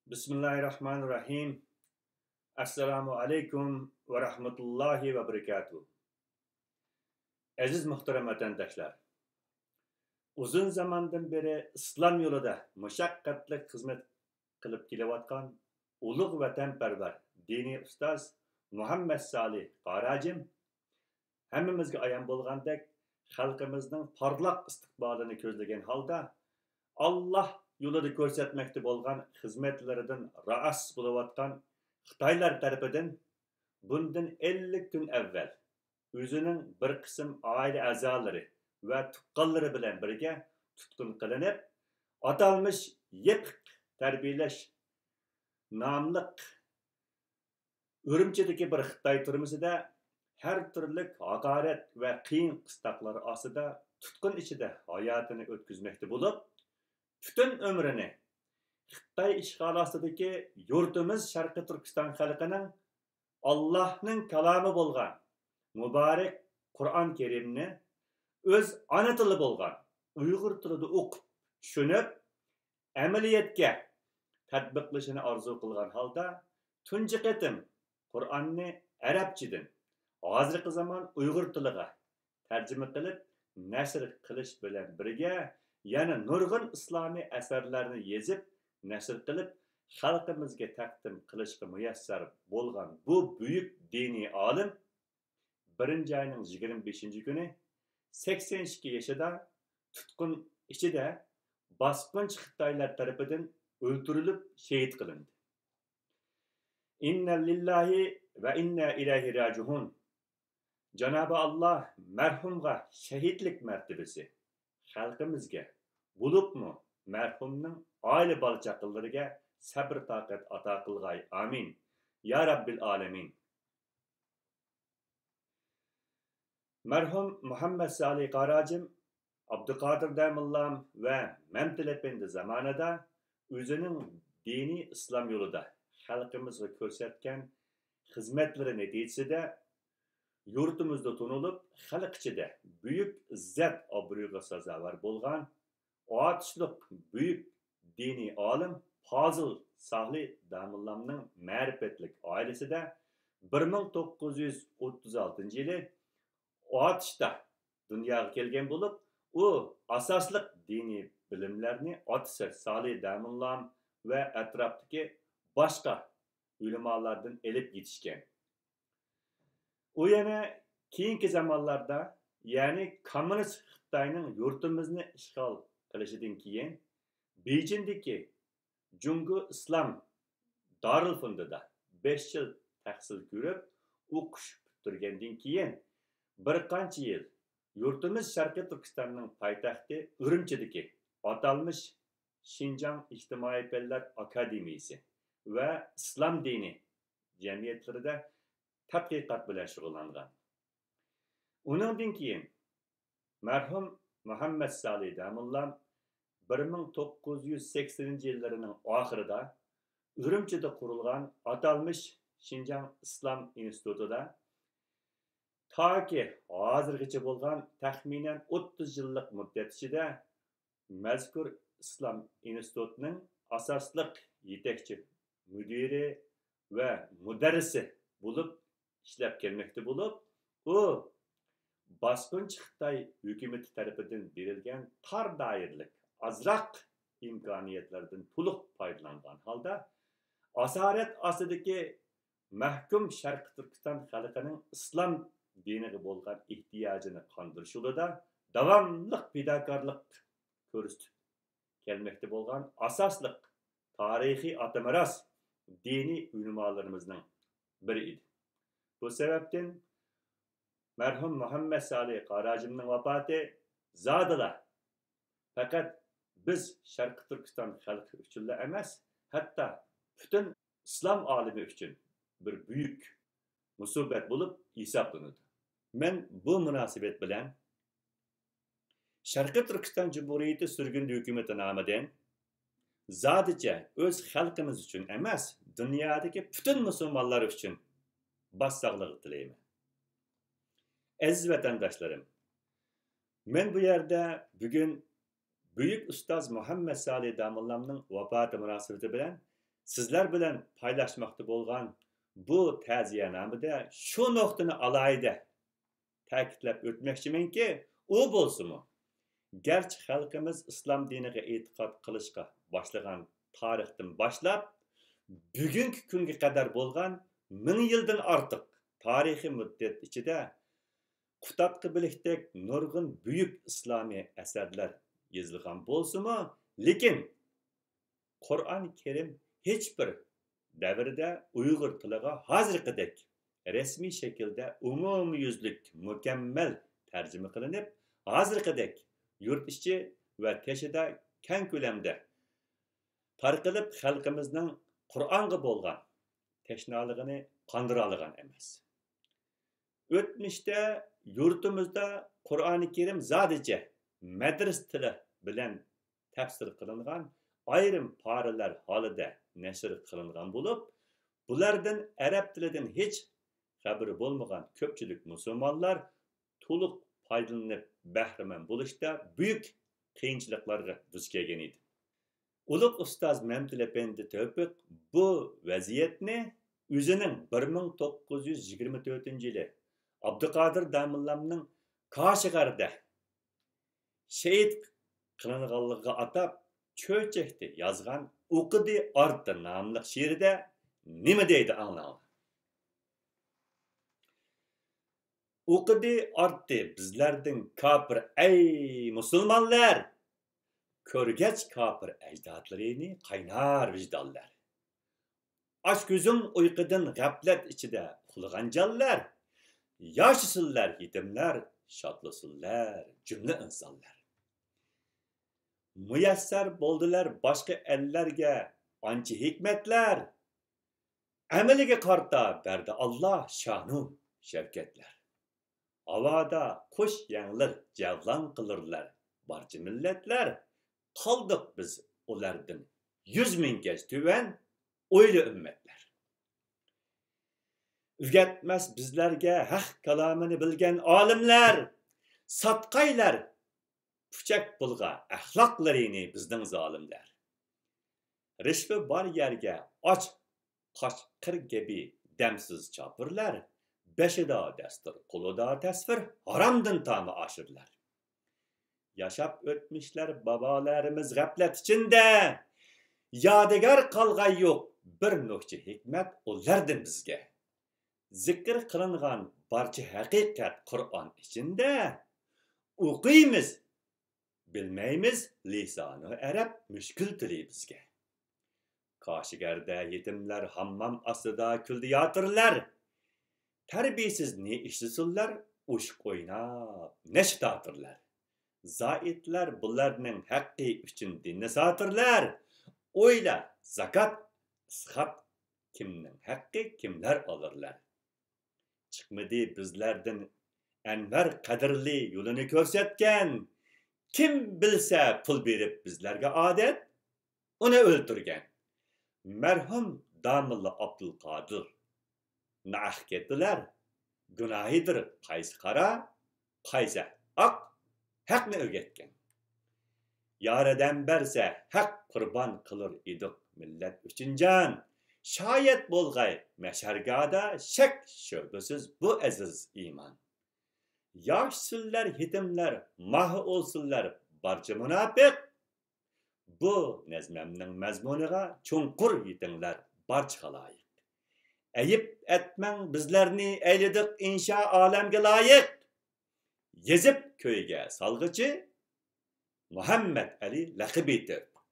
Bismillahirrahmanirrahim. Assalamu alaikum ve rahmetullahi ve berekatuhu. Aziz muhterem vatandaşlar, uzun zamandan beri İslam yolida mushaqqatli xizmat qilib kelayotgan ulug' vatanparvar diniy ustoz Muhammad Salih Qarajim hammamizga ayon bo'lgandek xalqimizning porloq istiqbolini ko'zlagan holda Allah yo'lida ko'rsatmoqchi bo'lgan xizmatlaridan raas bo'layotgan Xitoylar tarafidan bundan 50 kun avval o'zining bir qism oila a'zolari va tuqqanlari bilan birga tutqun qilinib, atalmış yepiq tarbiyalash nomli Urumchidagi bir Xitoy turmusida har turli haqorat va qiyin qistoqlar ostida tutqun ichida hayotini o'tkazmoqda bo'lib, bütün ömrünü Xitoy ishg'oli ostidagi yurtimiz Sharqiy Turkiston xalqining Allohning kalomi bo'lgan muborak Qur'on Karimni o'z ona tili bo'lgan Uyg'ur tilida o'qib, tushunib, amaliyotga tatbiqlashini orzu qilgan holda tunji qatim Qur'onni arabchadan hozirgi zamon Uyg'ur tiliga tarjima qilib, nashr qilish bilan birga yana nurg'un islomiy asarlarni yezib, nashr qilib, xalqimizga taqdim qilishga muyassar bo'lgan bu buyuk diniy olim 1-oyning 25-kuni 82 yoshida tutqun ichida bosqinchi Xitoylar tarafidan o'ldirilib shahid qilindi. Inna lillahi va inna ilayhi rajiun. Cenab-ı Allah merhumga şehitlik mertebesi xalqimizga bo'libmi merhumning oila bola-chaqalariga sabr taqat ato qilg'ay. Amin. Ya Rabbil alamin. Merhum Muhammad Salih Qarajim Abdülkadir Damullam ve Memtil Efendi zamanında o'zining diniy islom yo'lida xalqimizga ko'rsatgan xizmatlari natijasida yurtimizda tunilib, xalq ichida buyuk izzat obro'ga sazovor bo'lgan otishliq buyuk diniy olim Fozil Salih Damullamning ma'rifatlik oilasida 1936-yili otishda dunyoga kelgan bo'lib, u asosliq diniy bilimlarni otasi Salih Damullam va atrofdagi boshqa ulamolardan elib yetishgan. U yana keyingi zamonlarda, ya'ni kommunist Xitoyning yurtimizni ishg'ol qilishidan keyin Beijingdagi Jungu Islom Darulfundida 5 yil tahsil ko'rib, o'qish bitirgandan keyin bir qancha yil yurtimiz Sharqiy Turkistonning poytaxti Urumchidagi atalmış Şinjan İçtimai Fanlar Akademiyasi va islom dini jamiyatlarida tadqiqot bilan shug'ullangan. Uningdan keyin marhum Muhammad Salih Damullam 1980-yillarining oxirida Urumchida qurilgan atalmış Şinjan İslam institutida toki hozirgacha bo'lgan taxminan 30 yillik muddat ichida mazkur islom institutining asosliq yetakchi mudiri va mudarrisi bo'lib ishlab kelmoqda bo'lib, u bosqinchi Xitoy hukumati tarafidan berilgan tor doiralik azroq imkoniyatlardan to'liq foydalangan holda asorat ostidagi mahkum Sharqiy Turkiston xalqining islom diniga bo'lgan ehtiyojini qondirish yo'lida davomli fidokorlik ko'rsatib kelmoqda bo'lgan asosliq tarixiy atamaras diniy ulamolarimizning biri edi. Bu sebepten merhum Muhammad Salih Qarajimning vafoti zodila faqat biz Sharqiy Turkiston xalqi uchun emas, hatto butun islom olimi uchun bir buyuk musibat bo'lib hisoblanadi. Men bu munosabat bilan Sharqiy Turkiston Cumhuriyeti sürgün hukumati nomidan zodicha o'z xalqimiz uchun emas, dunyodagi butun musulmonlar uchun bassaqlık tilayman. Aziz vatandaşlarım, men bu yerde bugün büyük ustaz Muhammad Salih Damullamning vafoti munosabati bilan sizlar bilan paylaşmoqchi bo'lgan bu ta'ziyanamada shu nuqtani alayda ta'kidlab o'tmoqchimanki, u bo'lsa-mu, garchi xalqimiz islom diniga e'tiqod qilishga boshlagan tarixdan boshlab bugungi kunga qadar bo'lgan 1000 yildan ortiq tarixiy muddat ichida Qutaqqa bilikdek nurg'un buyuk islomiy asarlar yozilgan bo'lsa-mu, lekin Qur'oni Karim hech bir davrda Uyg'ur tiliga hozirgidek rasmiy shaklda umumyuzlik mukammal tarjima qilinib, hozirgidek yurt ichi va tashida keng ko'lamda tarqalib xalqimizning Qur'onga bo'lgan tashnoligini qondira olgan emas. O'tmishda yurtimizda Qur'oni Karim zodicha madras tili bilan tafsir qilingan ayrim paralar holida nashr qilingan bo'lib, bulardan arab tilidan hech xabari bo'lmagan ko'pchilik musulmonlar to'liq foydalanib bahramand bo'lishda buyuk qiyinchiliklarga duch kelgan edi. Ulug' ustoz Mamtil Efendi Tevfik bu vaziyatni o'zining 1924-yili Abduqodir Damillamning Kashgarda shahid qilinganligiga atab cho'chakda yozgan O'qidi orti nomli she'rida nima deydi anglang. O'qidi orti bizlardan kafir ey musulmonlar, ko'rgach kafir ajdodlarini qaynar vijdonlar. Aç ko'zing uyqudan g'aflat ichida uxlagan jonlar, yashasinlar yetimlar, shodlasinlar jumla insonlar. Muyassar bo'ldilar boshqa ellarga ancha hikmatlar, amaliga qarta berdi Alloh sha'nu shavkatlar. Havada qush yanglar javlon qilirlar barcha millatlar, qoldiq biz ulardan 100 minggacha tuvan o'yli ummatlar. Ügetmez bizlerge haq kalamını bilgen alimler, satqaylar puchak bulga ahlaqlarini bizden zalimler. Rishvi bar yerge aç qaşqir gibi demsiz çapırlar, beşida destur quluda tasvir haramdan tamı aşırlar. Yaşap ötmüşler babalarımız gaflet içinde, yadigar qalgay yok bir nokçi hikmet onlardan bizge. Zikr qilingan barcha haqiqat Qur'on ichida o'qiymiz, bilmaymiz lisoni arab mushkul tili bizga. Kashgarda yetimlar hammam ostida kuldi yotirlar, tarbiyasiz ne ishlasinlar, o'shiq o'ynab nashtatirlar. Zoitlar bularning haqqi uchun dinni sotirlar, o'yla zakat, ishat kimning haqqi kimlar olurlar. Çıkmadı bizlerden enver kadirli yolunu görsetken, kim bilse pul berip bizlerge adet, onu öldürgen. Merhum Damıllı Abdülkadir naah kettiler, günahidir qaysi qara, qaysi ak, haqni ögetken. Yareden berse haq kurban kılır idik millet üçün can. Şayet bolgay meşergada şek şöbesiz bu aziz iman. Yaşsınlar hitimler, mahı olsunlar barca münafık. Bu nezmemnin mezmuniga çunqur yitinglar barca halayık. Eyip etmen bizlerini eyledik inşa alemge layık. Yezip köyge salgıcı Muhammed Ali lakıbi Tevfik.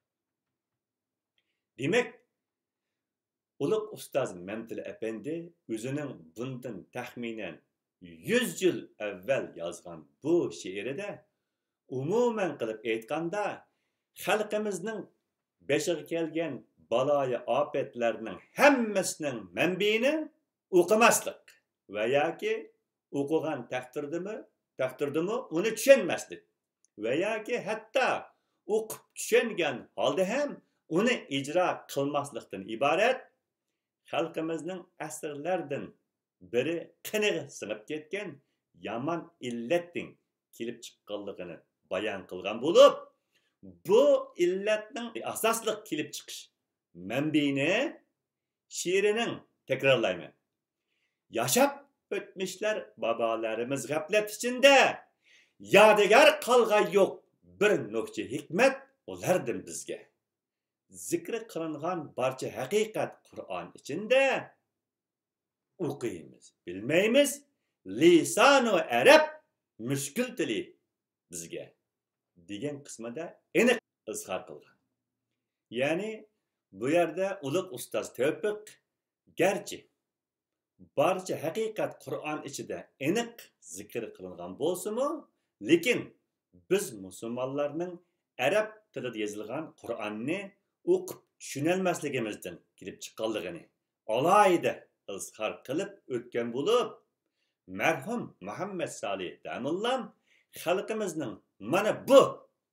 Demek Ulug' ustoz Mamtil Efendi o'zining bundan taxminan 100 yil avval yozgan bu she'rida umuman qilib aytganda xalqimizning beshiga kelgan baloyi ofatlarning hammasining manbaini o'qimaslik va yoki o'qigan taqdirdimi uni tushunmaslik va yoki hatto o'qib tushungan holda ham uni ijro qilmaslikdan iborat xalqimizning asrlardan biri qiniga singib ketgan yomon illatning kelib chiqqanligini bayon qilgan bo'lib, bu illatning asosli kelib chiqish manbini şiirinin tekrarlayman. Yaşap ötmüşler babalarımız gaflet içinde. Yadigar kalgay yok bir nokta hikmet olardım bizge. Zikri kılıngan barcha hakikat Kur'an içinde okuyimiz, bilmeyimiz, lisanu Arap müşkül dili bizge degan kısmada aniq izhor qilgan. Yani bu yerde ulug' ustoz Tevfik garchi barcha haqiqat Qur'on ichida aniq zikr qilingan bo'lsa-mu, lekin biz musulmonlarning arab tilida yozilgan Qur'onni o'qib tushunolmasligimizdan kelib chiqqanligini alohida izhor qilib o'tgan bo'lib, marhum Muhammad Salih Damullam xalqimizning mana bu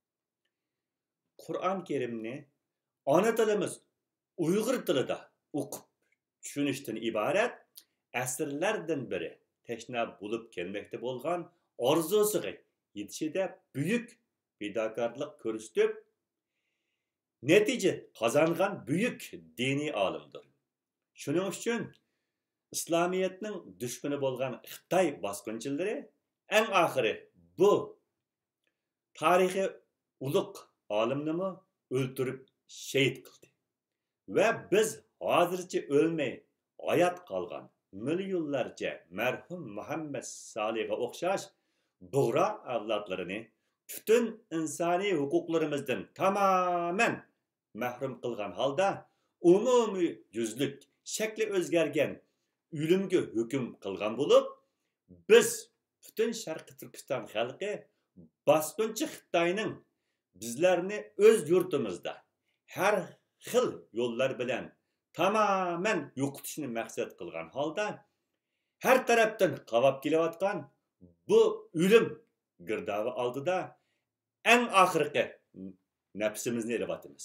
Qur'on Kerimni ona tilimiz Uyg'ur tilida o'qib tushunishdan iborat asrlardan beri tashna bo'lib kelmoqda bo'lgan orzusiga yetishida buyuk fidokorlik ko'rsatib natija qozongan buyuk diniy olimdir. Shuning uchun İslamiyetning dushmani bo'lgan Xitoy bosqinchilari eng oxiri bu tarixiy ulug' olimni o'ldirib shahid qildi. Ve biz hozircha o'lmay hayot qolgan milyonlarca merhum Muhammed Salih'e o'xshash buğra avlodlarini bütün insoniy huquqlarimizdan tamamen mahrum qilgan holda umumiy yuzlik shakli o'zgargan o'limga hukm qilgan bo'lib, biz bütün Sharqi Turkiston xalqi bosqinchi Xitoyning bizlarni o'z yurtimizda har xil yo'llar bilan tamamen yo'qotishni maqsad qilgan holda har tarafdan qavab kelayotgan bu o'lim girdovi oldida eng oxirgi nafsimizni elayotimiz.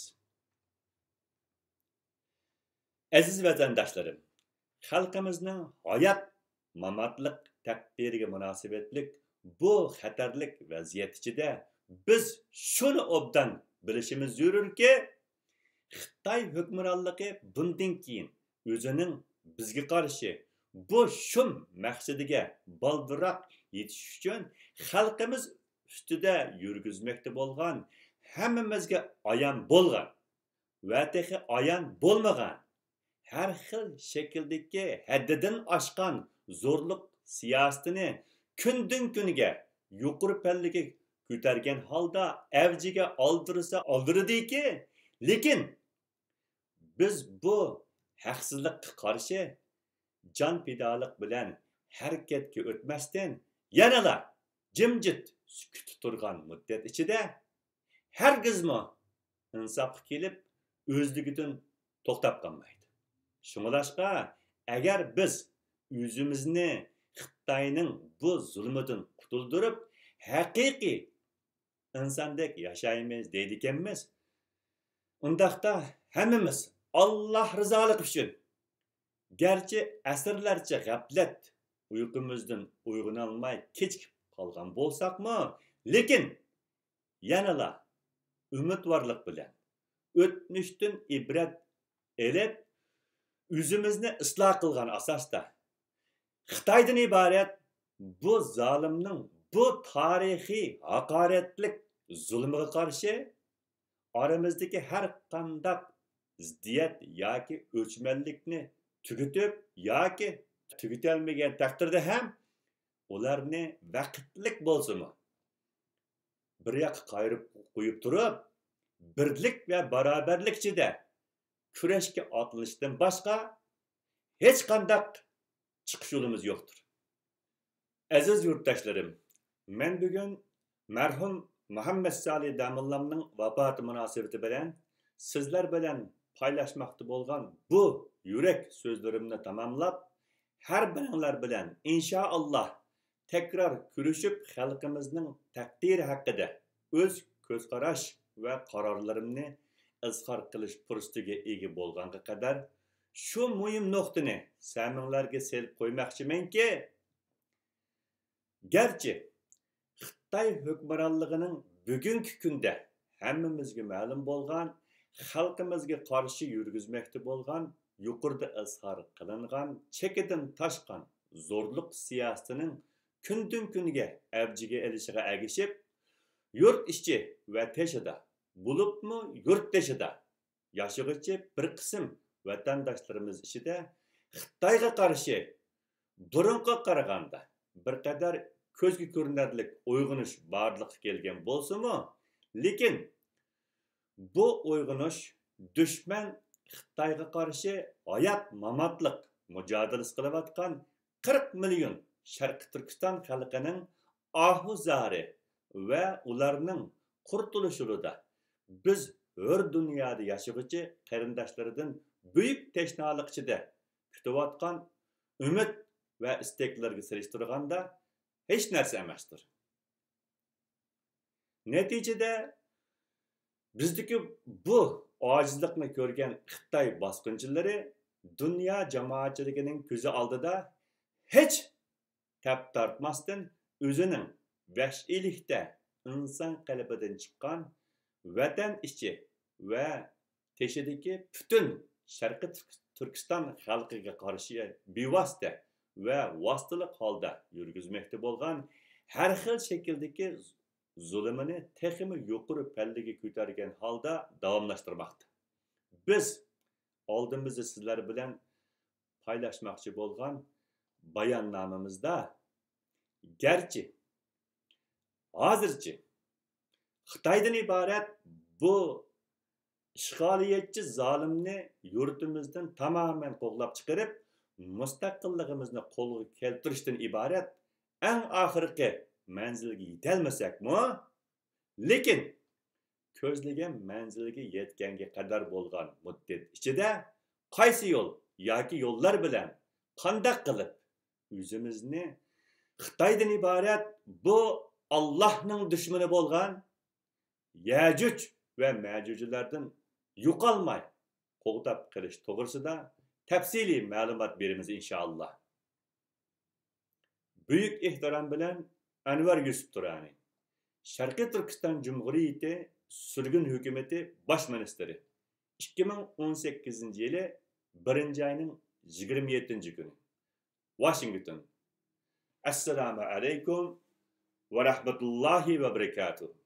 Aziz vatandoshlarim, xalqimizning hayot mamatlik taqdiriga munosabatlik bu xatarlik vaziyat ichida biz shuni obdan bilishimiz zarurki, Xitoy hukmronligi bundan keyin o'zining bizga qarshi bu shum maqsadiga baldiroq yetish uchun xalqimiz ustida yurgizmoqda bo'lgan, hammamizga ayon bo'lgan va texi ayon bo'lmagan har xil shakldagi haddidan oshgan zo'rlik siyosatini kundan kunga yuqori pallaga ko'targan holda avjiga oldirdiki, lekin biz bu haqsizlikqa qarshi jon fidolik bilan harakatga o'tmasdan yanala jimjit sukut turgan muddat ichida hargizmi insofga kelib o'zligidan to'xtab qolmaydi. Shunglashqa agar biz o'zimizni Xitoyning bu zulmidan qutuldirib haqiqiy insondek yashaymiz deydiganmiz, undaqda hammamiz Allah rızalıq üçün gerçi asrlarcha g'aflat uyqumizdan uyg'onolmay kechikib qolgan bo'lsakmi, lekin yanala umidvorlik bilan o'tmishdan ibrat elib o'zimizni isloh qilgan asosda Xitoydan iborat bu zolimning bu tarixiy haqoratlik zulmiga qarshi aramizdagi har qanday ziddiyat yoki o'chmanlikni tugutib yoki tugutalmagan taqdirda ham ularni vaqtlik bo'lsa-mu bir yoqqa qayirib qo'yib turib, birlik va barobarlik ichida kurashga otilishdan boshqa hech qanday chiqish yo'limiz yo'qdir. Aziz yurtdoshlarim, men bugun marhum Muhammad Salih Damullamning vafoti munosabati bilan sizlar bilan paylaşmakta bo'lgan bu yurak so'zlarimni tamomlab, har biringlar bilan inshaalloh tekrar ko'rishib xalqimizning taqdiri haqida o'z ko'z qarash va qarorlarimni izhor qilish fursatiga ega bo'lganga qadar shu muhim nuqtani saminglarga selib qo'ymoqchimanki, garchi Xitoy hukmronligining bugungi kunda hammamizga ma'lum bo'lgan xalqimizga qarshi yurgizmoqda bo'lgan, yuqorida izhor qilingan, chekidan toshgan zo'rliq siyosatining kundan kunga avjiga elishiga ergishib, yurt ichi va teshida, bo'libmi yurt teshida yashag'uchi bir qism vatandoshlarimiz ichida Xitoyga qarshi burunga qaraganda bir qadar ko'zga ko'rinarli uyg'unish borliqqa kelgan bo'lsa-mu, lekin bu uyg'unish dushman Xitoyga qarshi hayot mamotliq mujodalasi qilayotgan 40 million Sharqi Turkiston xalqining ahuzari va ularning qurtulishida biz hur dunyoda yashag'uchi qarindoshlardan buyuk teshnolik ichida kutayotgan umid va istaklarga selishtirganda hech narsa emasdir. Natijada bizdeki bu acizlikni ko'rgan Xitoy bosqinchilari dunyo jamoatchiligining ko'zi oldida hech tap tortmasdan o'zining vahshiylikda inson qalbidan chiqqan vatan ichi va teshidagi butun Sharqi Turkiston xalqiga qarshi bevosita va vositalik holda yurgizmoqda bo'lgan har xil shakldagi zulmini texmi yuqori pallaga ko'targan holda davomlashtirmoqda. Biz oldimizda sizlar bilan paylaşmoqchi bo'lgan bayonnomamizda garchi hozircha Xitoydan iborat bu ishg'oliyatchi zolimni yurtimizdan tamoman qo'g'lab chiqarib, mustaqilligimizni qo'lga keltirishdan iborat eng oxirgi manzilga yetolmasakmi, lekin ko'zlagan manzilga yetganga qadar bo'lgan muddat ichida qaysi yo'l yoki yo'llar bilan qanday qilib o'zimizni Xitoydan iborat bu Allohning dushmani bo'lgan Yajuj ve Majuclardan yo'qolmay qo'g'dab qilish to'g'risida tafsiliy ma'lumot beramiz inshaalloh. Buyuk ehtirom bilan Anvar Yusuf Turani, Sharqiy Turkiston Cumhuriyeti Sürgün Hükümeti Baş Ministeri, 2018 yılı 1. ayının 27. günü, Washington. Esselamu aleyküm ve rahmetullahi ve berekatuhu.